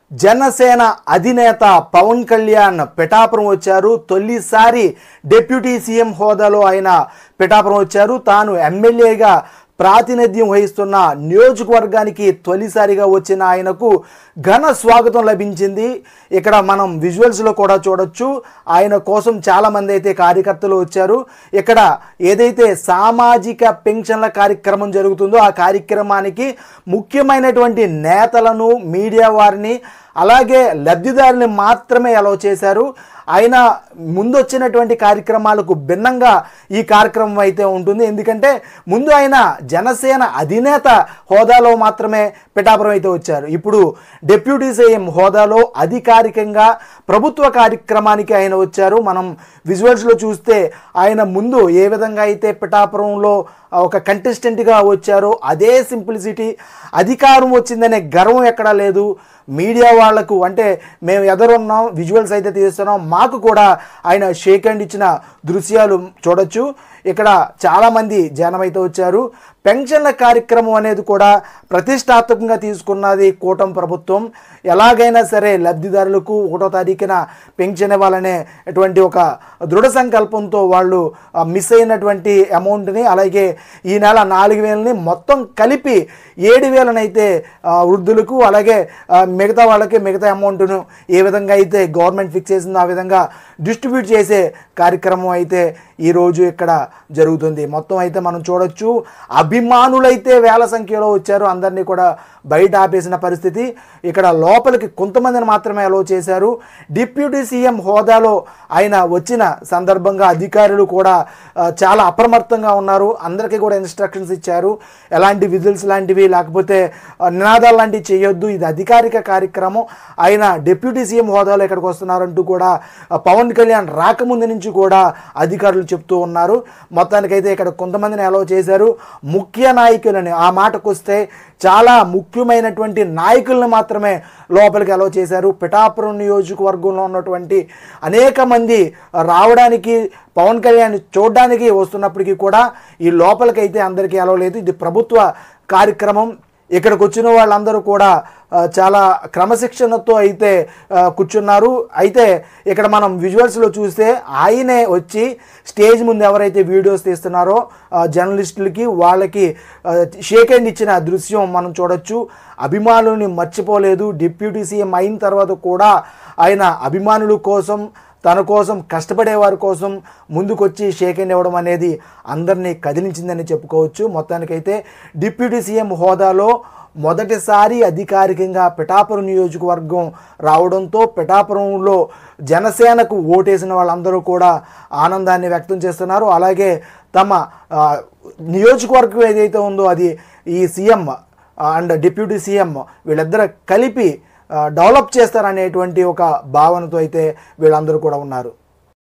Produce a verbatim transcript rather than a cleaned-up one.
జనసేన అధినేత పవన్ కళ్యాణ్ పిఠాపురం వచ్చారు. తొలిసారి డిప్యూటీ సీఎం హోదాలో ఆయన పిఠాపురం వచ్చారు. తాను ఎమ్మెల్యేగా ప్రాతినిధ్యం వహిస్తున్న నియోజకవర్గానికి తొలిసారిగా వచ్చిన ఆయనకు ఘన స్వాగతం లభించింది. ఇక్కడ మనం విజువల్స్లో కూడా చూడొచ్చు. ఆయన కోసం చాలామంది అయితే కార్యకర్తలు వచ్చారు. ఇక్కడ ఏదైతే సామాజిక పెన్షన్ల కార్యక్రమం జరుగుతుందో ఆ కార్యక్రమానికి ముఖ్యమైనటువంటి నేతలను, మీడియా వారిని, అలాగే లబ్ధిదారుని మాత్రమే అలౌ చేశారు. ఆయన ముందు వచ్చినటువంటి కార్యక్రమాలకు భిన్నంగా ఈ కార్యక్రమం అయితే ఉంటుంది. ఎందుకంటే ముందు ఆయన జనసేన అధినేత హోదాలో మాత్రమే పిఠాపురం అయితే వచ్చారు. ఇప్పుడు డిప్యూటీ సీఎం హోదాలో అధికారికంగా ప్రభుత్వ కార్యక్రమానికి ఆయన వచ్చారు. మనం విజువల్స్లో చూస్తే ఆయన ముందు ఏ విధంగా అయితే పిఠాపురంలో ఒక కంటెస్టెంట్గా వచ్చారో అదే సింప్లిసిటీ, అధికారం వచ్చిందనే గర్వం ఎక్కడా లేదు. మీడియా వాళ్లకు అంటే మేము ఎదురున్నాం, విజువల్స్ అయితే తీస్తున్నాం, మాకు కూడా ఆయన షేక్ హ్యాండ్ ఇచ్చిన దృశ్యాలు చూడొచ్చు. ఇక్కడ చాలామంది జనం అయితే వచ్చారు. పెన్షన్ల కార్యక్రమం అనేది కూడా ప్రతిష్టాత్మకంగా తీసుకున్నది కూటమి ప్రభుత్వం. ఎలాగైనా సరే లబ్ధిదారులకు ఒకటో తారీఖున పెన్షన్ ఇవ్వాలనే అటువంటి ఒక దృఢ సంకల్పంతో వాళ్ళు మిస్ అయినటువంటి అమౌంట్ని, అలాగే ఈ నెల నాలుగు వేలని మొత్తం కలిపి ఏడు వేలనైతే వృద్ధులకు, అలాగే మిగతా వాళ్ళకి మిగతా అమౌంట్ను ఏ విధంగా అయితే గవర్నమెంట్ ఫిక్స్ చేసిందో ఆ విధంగా డిస్ట్రిబ్యూట్ చేసే కార్యక్రమం అయితే ఈరోజు ఇక్కడ జరుగుతుంది. మొత్తం అయితే మనం చూడొచ్చు. అభిమానులైతే వేల సంఖ్యలో వచ్చారు. అందరినీ కూడా బయట ఆపేసిన పరిస్థితి. ఇక్కడ లోపలికి కొంతమందిని మాత్రమే అలో చేశారు. డిప్యూటీ సీఎం హోదాలో ఆయన వచ్చిన సందర్భంగా అధికారులు కూడా చాలా అప్రమత్తంగా ఉన్నారు. అందరికీ కూడా ఇన్స్ట్రక్షన్స్ ఇచ్చారు. ఎలాంటి విజిల్స్ లాంటివి లేకపోతే నినాదాలు లాంటివి చేయొద్దు, ఇది అధికారిక కార్యక్రమం, ఆయన డిప్యూటీ సీఎం హోదాలో ఇక్కడికి వస్తున్నారంటూ కూడా పవన్ కళ్యాణ్ రాకముందు నుంచి కూడా అధికారులు చెప్తూ ఉన్నారు. మొత్తానికైతే ఇక్కడ కొంతమందిని అలో చేశారు. ముఖ్య నాయకులని, ఆ మాటకు వస్తే చాలా ముఖ్యమైనటువంటి నాయకులను మాత్రమే లోపలికి అలో చేశారు. పిఠాపురం నియోజకవర్గంలో ఉన్నటువంటి అనేక మంది రావడానికి, పవన్ కళ్యాణ్ చూడడానికి వస్తున్నప్పటికీ కూడా ఈ లోపలికైతే అందరికీ అలో లేదు. ఇది ప్రభుత్వ కార్యక్రమం. ఇక్కడికి వచ్చిన వాళ్ళందరూ కూడా చాలా క్రమశిక్షణతో అయితే కూర్చున్నారు. అయితే ఇక్కడ మనం విజువల్స్లో చూస్తే ఆయనే వచ్చి స్టేజ్ ముందు ఎవరైతే వీడియోస్ తీస్తున్నారో జర్నలిస్టులకి వాళ్ళకి షేక్ హ్యాండ్ ఇచ్చిన దృశ్యం మనం చూడొచ్చు. అభిమానులని మర్చిపోలేదు. డిప్యూటీ సీఎం అయిన తర్వాత కూడా ఆయన అభిమానుల కోసం, తన కోసం కష్టపడే వారి కోసం ముందుకొచ్చి షేక్ హ్యాండ్ ఇవ్వడం అనేది అందరినీ కదిలించిందని చెప్పుకోవచ్చు. మొత్తానికైతే డిప్యూటీ సీఎం హోదాలో మొదటిసారి అధికారికంగా పిఠాపురం నియోజకవర్గం రావడంతో పిఠాపురంలో జనసేనకు ఓటేసిన వాళ్ళందరూ కూడా ఆనందాన్ని వ్యక్తం చేస్తున్నారు. అలాగే తమ నియోజకవర్గం ఏదైతే ఉందో అది ఈ సీఎం అండ్ డిప్యూటీ సీఎం వీళ్ళిద్దరూ కలిపి డెవలప్ చేస్తారనేటువంటి ఒక భావనతో అయితే వీళ్ళందరూ కూడా ఉన్నారు.